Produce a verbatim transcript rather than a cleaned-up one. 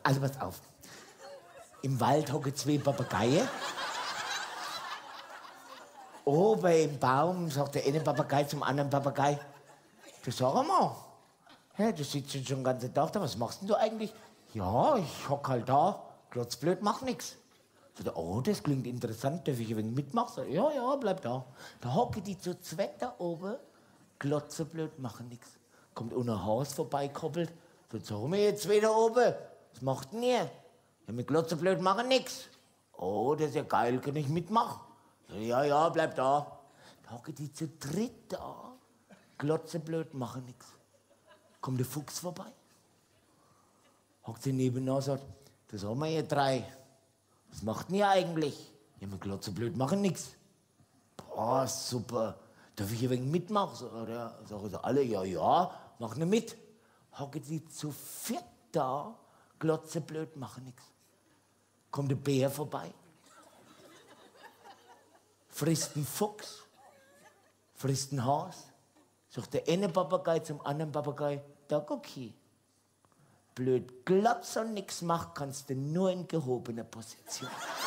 Also pass auf. Im Wald hocken zwei Papageien. Oben im Baum sagt der eine Papagei zum anderen Papagei: Du sag mal, ja, du sitzt schon den ganzen Tag da, was machst denn du eigentlich? Ja, ich hock halt da, glotzblöd, mach nix. Sagt er: Oh, das klingt interessant, darf ich ein wenig mitmachen? Sagt er: Ja, ja, bleib da. Da hocken die zu zweit da oben, glotzeblöd, machen nix. Kommt unser Haus vorbeikoppelt, sagt: Sag mal, jetzt wieder oben, was macht denn ihr? Ja, mit glotzeblöd machen nix. Oh, das ist ja geil, kann ich mitmachen? Ja, ja, bleib da. Da hocken die zu dritt da, glotzeblöd, machen nix. Kommt der Fuchs vorbei, hockt sie nebenan und sagt: Das haben wir ihr drei. Was macht denn ihr eigentlich? Ja, wir glotzeblöd, machen nix. Boah, super. Darf ich ein wenig mitmachen? Sagt er. Sagen sie alle: Ja, ja, mach ne mit. Hocken sie zu viert da, glotzeblöd, machen nix. Kommt der Bär vorbei, frisst einen Fuchs, frisst einen Hase. Sagt der eine Papagei zum anderen Papagei: Da guck hier. Blöd glotz und nix macht, kannst du nur in gehobener Position.